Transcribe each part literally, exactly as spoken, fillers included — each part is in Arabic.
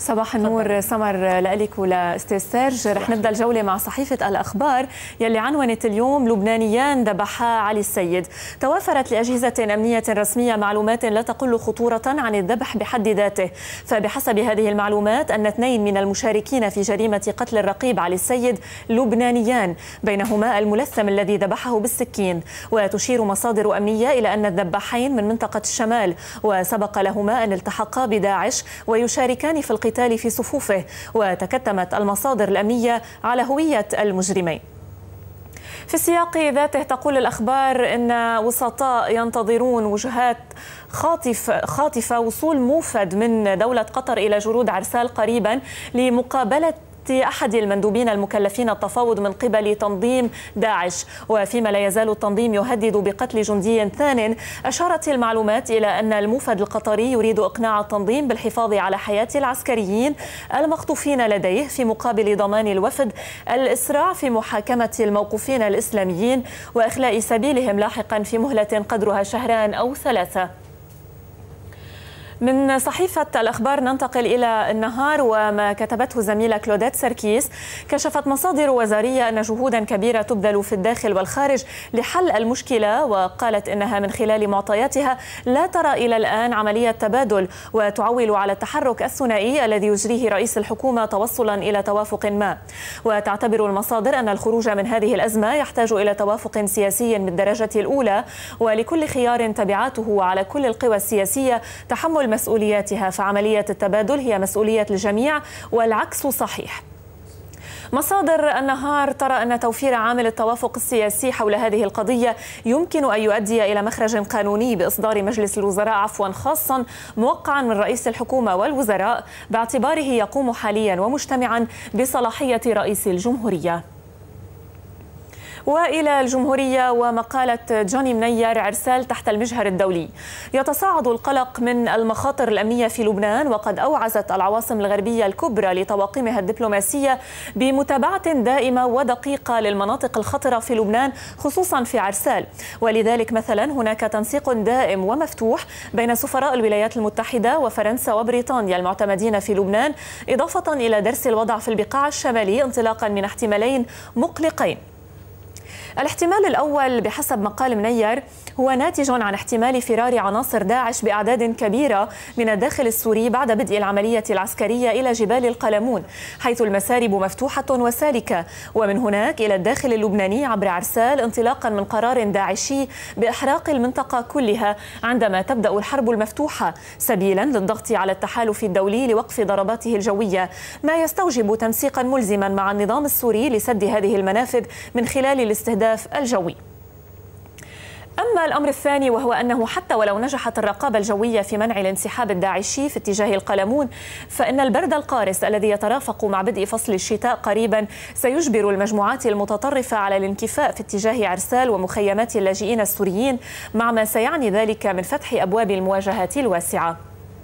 صباح النور سمر لك ولاستاذ سيرج. رح نبدا الجوله مع صحيفه الاخبار يلي عنونت اليوم لبنانيان ذبحا علي السيد. توافرت لاجهزه امنيه رسميه معلومات لا تقل خطوره عن الذبح بحد ذاته، فبحسب هذه المعلومات ان اثنين من المشاركين في جريمه قتل الرقيب علي السيد لبنانيان، بينهما الملثم الذي ذبحه بالسكين. وتشير مصادر امنيه الى ان الذباحين من منطقه الشمال، وسبق لهما ان التحقا بداعش ويشاركان في القتال في صفوفه، وتكتمت المصادر الأمنية على هوية المجرمين. في السياق ذاته تقول الأخبار أن وسطاء ينتظرون وجهات خاطف خاطفة وصول موفد من دولة قطر إلى جرود عرسال قريبا لمقابلة أحد المندوبين المكلفين التفاوض من قبل تنظيم داعش. وفيما لا يزال التنظيم يهدد بقتل جندي ثان، أشارت المعلومات إلى أن الموفد القطري يريد إقناع التنظيم بالحفاظ على حياة العسكريين المخطوفين لديه في مقابل ضمان الوفد الإسراع في محاكمة الموقوفين الإسلاميين وإخلاء سبيلهم لاحقا في مهلة قدرها شهران أو ثلاثة. من صحيفة الأخبار ننتقل إلى النهار وما كتبته زميلة كلوديت سركيس. كشفت مصادر وزارية أن جهودا كبيرة تبذل في الداخل والخارج لحل المشكلة، وقالت إنها من خلال معطياتها لا ترى إلى الآن عملية تبادل، وتعول على التحرك الثنائي الذي يجريه رئيس الحكومة توصلا إلى توافق ما. وتعتبر المصادر أن الخروج من هذه الأزمة يحتاج إلى توافق سياسي من الدرجة الأولى، ولكل خيار تبعاته على كل القوى السياسية تحمل مسؤولياتها، فعملية التبادل هي مسؤولية الجميع والعكس صحيح. مصادر النهار ترى أن توفير عامل التوافق السياسي حول هذه القضية يمكن أن يؤدي إلى مخرج قانوني بإصدار مجلس الوزراء عفوا خاصا موقعا من رئيس الحكومة والوزراء، باعتباره يقوم حاليا ومجتمعا بصلاحية رئيس الجمهورية. وإلى الجمهورية ومقالة جوني منير عرسال تحت المجهر الدولي. يتصاعد القلق من المخاطر الأمنية في لبنان، وقد أوعزت العواصم الغربية الكبرى لطواقمها الدبلوماسية بمتابعة دائمة ودقيقة للمناطق الخطرة في لبنان خصوصا في عرسال. ولذلك مثلا هناك تنسيق دائم ومفتوح بين سفراء الولايات المتحدة وفرنسا وبريطانيا المعتمدين في لبنان، إضافة إلى درس الوضع في البقاع الشمالي انطلاقا من احتمالين مقلقين. الاحتمال الأول بحسب مقال منير هو ناتج عن احتمال فرار عناصر داعش بأعداد كبيرة من الداخل السوري بعد بدء العملية العسكرية إلى جبال القلمون، حيث المسارب مفتوحة وسالكة، ومن هناك إلى الداخل اللبناني عبر عرسال، انطلاقا من قرار داعشي بإحراق المنطقة كلها عندما تبدأ الحرب المفتوحة، سبيلا للضغط على التحالف الدولي لوقف ضرباته الجوية، ما يستوجب تنسيقا ملزما مع النظام السوري لسد هذه المنافذ من خلال الاستهداف الجوي. أما الأمر الثاني وهو أنه حتى ولو نجحت الرقابة الجوية في منع الانسحاب الداعشي في اتجاه القلمون، فإن البرد القارس الذي يترافق مع بدء فصل الشتاء قريبا سيجبر المجموعات المتطرفة على الانكفاء في اتجاه عرسال ومخيمات اللاجئين السوريين، مع ما سيعني ذلك من فتح أبواب المواجهات الواسعة.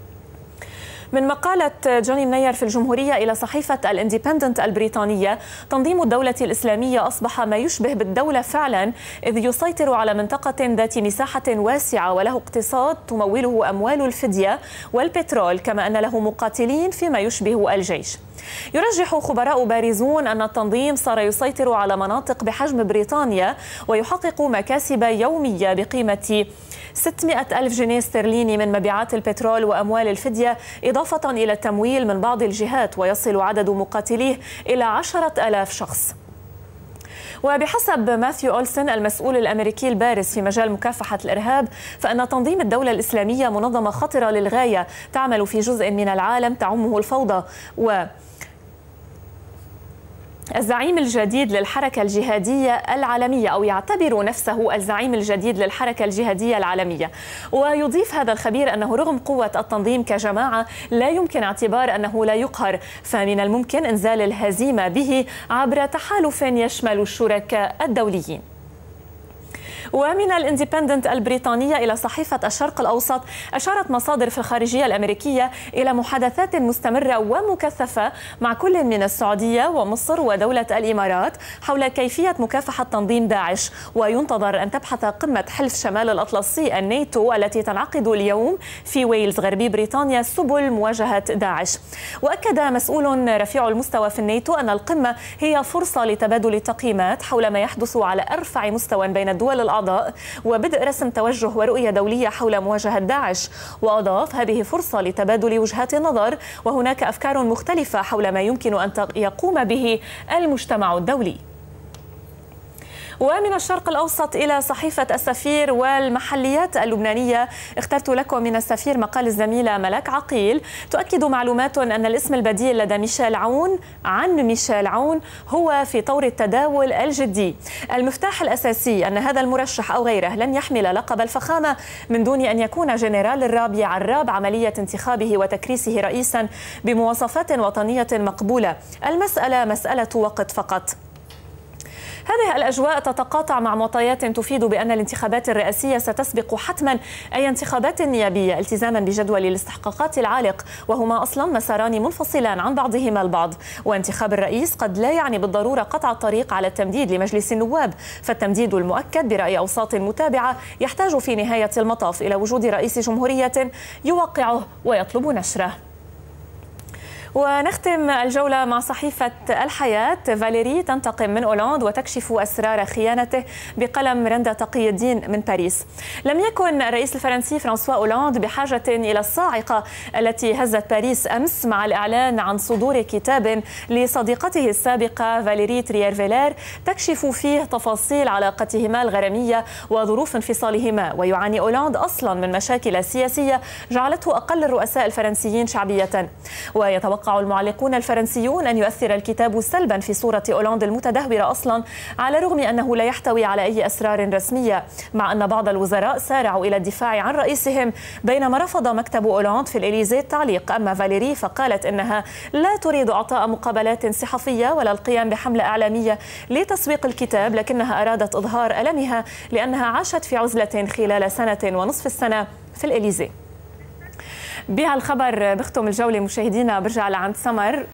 من مقالة جوني منير في الجمهورية إلى صحيفة الانديبندنت البريطانية، تنظيم الدولة الإسلامية أصبح ما يشبه بالدولة فعلا، إذ يسيطر على منطقة ذات مساحة واسعة وله اقتصاد تموله أموال الفدية والبترول، كما أن له مقاتلين فيما يشبه الجيش. يرجح خبراء بارزون أن التنظيم صار يسيطر على مناطق بحجم بريطانيا ويحقق مكاسب يومية بقيمة ستمائة ألف جنيه استرليني من مبيعات البترول وأموال الفدية، إضافة إلى التمويل من بعض الجهات، ويصل عدد مقاتليه إلى عشرة آلاف شخص. وبحسب ماثيو أولسن المسؤول الأمريكي البارز في مجال مكافحة الإرهاب، فإن تنظيم الدولة الإسلامية منظمة خطرة للغاية تعمل في جزء من العالم تعمه الفوضى، و الزعيم الجديد للحركة الجهادية العالمية، أو يعتبر نفسه الزعيم الجديد للحركة الجهادية العالمية. ويضيف هذا الخبير أنه رغم قوة التنظيم كجماعة لا يمكن اعتبار أنه لا يقهر، فمن الممكن إنزال الهزيمة به عبر تحالف يشمل الشركاء الدوليين. ومن الاندبندنت البريطانية إلى صحيفة الشرق الأوسط، أشارت مصادر في الخارجية الأمريكية إلى محادثات مستمرة ومكثفة مع كل من السعودية ومصر ودولة الإمارات حول كيفية مكافحة تنظيم داعش، وينتظر أن تبحث قمة حلف شمال الأطلسي الناتو التي تنعقد اليوم في ويلز غربي بريطانيا سبل مواجهة داعش. وأكد مسؤول رفيع المستوى في الناتو أن القمة هي فرصة لتبادل التقييمات حول ما يحدث على أرفع مستوى بين الدول الأعضاء وبدء رسم توجه ورؤية دولية حول مواجهة داعش. وأضاف: هذه فرصة لتبادل وجهات النظر، وهناك أفكار مختلفة حول ما يمكن أن يقوم به المجتمع الدولي. ومن الشرق الأوسط إلى صحيفة السفير والمحليات اللبنانية، اخترت لكم من السفير مقال الزميلة ملاك عقيل تؤكد معلومات أن الاسم البديل لدى ميشيل عون عن ميشيل عون هو في طور التداول الجدي. المفتاح الأساسي أن هذا المرشح أو غيره لن يحمل لقب الفخامة من دون أن يكون جنرال الراب عراب عملية انتخابه وتكريسه رئيسا بمواصفات وطنية مقبولة. المسألة مسألة وقت فقط. هذه الأجواء تتقاطع مع معطيات تفيد بأن الانتخابات الرئاسية ستسبق حتما أي انتخابات نيابية التزاما بجدول الاستحقاقات العالق، وهما أصلا مساران منفصلان عن بعضهما البعض. وانتخاب الرئيس قد لا يعني بالضرورة قطع الطريق على التمديد لمجلس النواب، فالتمديد المؤكد برأي أوساط متابعة يحتاج في نهاية المطاف إلى وجود رئيس جمهورية يوقعه ويطلب نشره. ونختم الجولة مع صحيفة الحياة. فاليري تنتقم من أولاند وتكشف أسرار خيانته بقلم رندا تقي الدين من باريس. لم يكن الرئيس الفرنسي فرانسوا أولاند بحاجة إلى الصاعقة التي هزت باريس أمس مع الإعلان عن صدور كتاب لصديقته السابقة فاليري تريير-فيلير تكشف فيه تفاصيل علاقتهما الغرامية وظروف انفصالهما. ويعاني أولاند أصلا من مشاكل سياسية جعلته أقل الرؤساء الفرنسيين شعبية. ويتوقع يتوقع المعلقون الفرنسيون أن يؤثر الكتاب سلبا في صورة أولاند المتدهورة أصلا، على الرغم أنه لا يحتوي على أي أسرار رسمية، مع أن بعض الوزراء سارعوا إلى الدفاع عن رئيسهم، بينما رفض مكتب أولاند في الإليزيه التعليق. أما فاليري فقالت إنها لا تريد إعطاء مقابلات صحفية ولا القيام بحملة إعلامية لتسويق الكتاب، لكنها أرادت إظهار ألمها لأنها عاشت في عزلة خلال سنة ونصف السنة في الإليزيه. بهالخبر بختم الجولة مشاهدينا، برجع لعند سمر.